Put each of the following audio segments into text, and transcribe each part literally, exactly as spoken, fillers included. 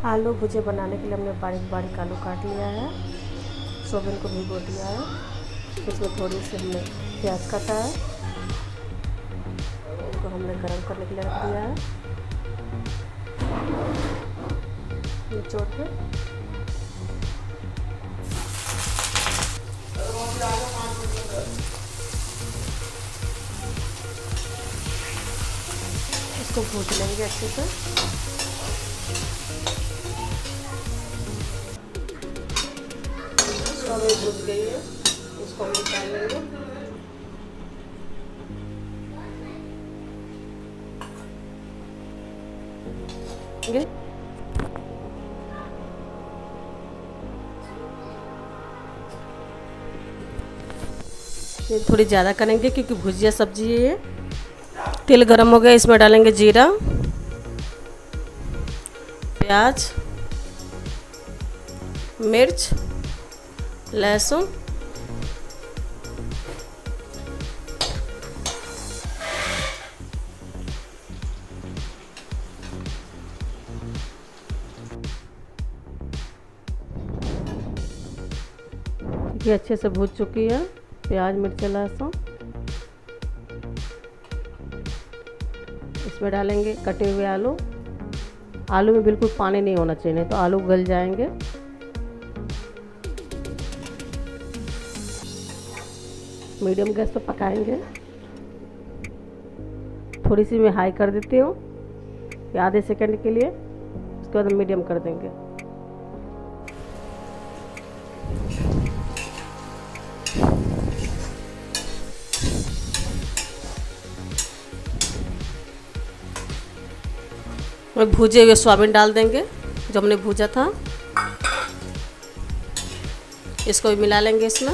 आलू भुजिया बनाने के लिए हमने बारीक बारीक आलू काट लिया है, सोयाबीन को भिगो दिया है, इसमें थोड़ी सी हमने प्याज काटा है, इसको हमने गरम करने के लिए रख दिया है निचोड़ के। इसको भून लेंगे अच्छे से। सोयाबीन भून गई है, इसको हम निकाल लेंगे। ये थोड़ी ज़्यादा करेंगे क्योंकि भुजिया सब्जी है ये। तेल गरम हो गया, इसमें डालेंगे जीरा, प्याज, मिर्च, लहसुन, ये अच्छे से भून चुकी है प्याज, मिर्च, लहसुन। इसमें डालेंगे कटे हुए आलू। आलू में बिल्कुल पानी नहीं होना चाहिए, नहीं तो आलू गल जाएंगे। मीडियम गैस पर पकाएंगे। थोड़ी सी मैं हाई कर देती हूँ आधे सेकंड के लिए, उसके बाद मीडियम कर देंगे। भूजे हुए सोयाबीन डाल देंगे जो हमने भूजा था, इसको भी मिला लेंगे इसमें।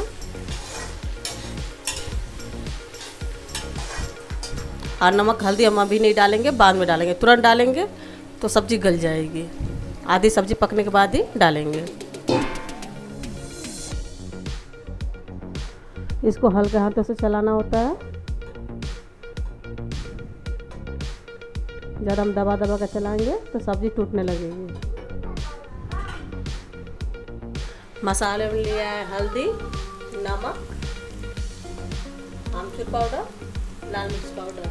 और नमक हल्दी हम अभी नहीं डालेंगे, बाद में डालेंगे। तुरंत डालेंगे तो सब्ज़ी गल जाएगी, आधी सब्ज़ी पकने के बाद ही डालेंगे। इसको हल्के हाथों से चलाना होता है, ज़्यादा हम दबा दबा कर चलाएंगे तो सब्ज़ी टूटने लगेगी। मसाले में लिया है हल्दी, नमक, आमचूर पाउडर, लाल मिर्च पाउडर।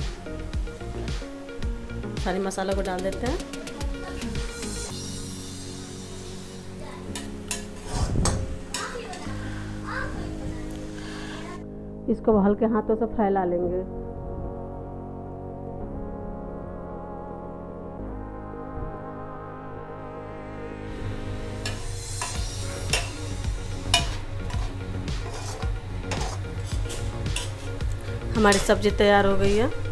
सारे मसालों को डाल देते हैं। इसको हल्के हाथों से फैला लेंगे। हमारी सब्ज़ी तैयार हो गई है।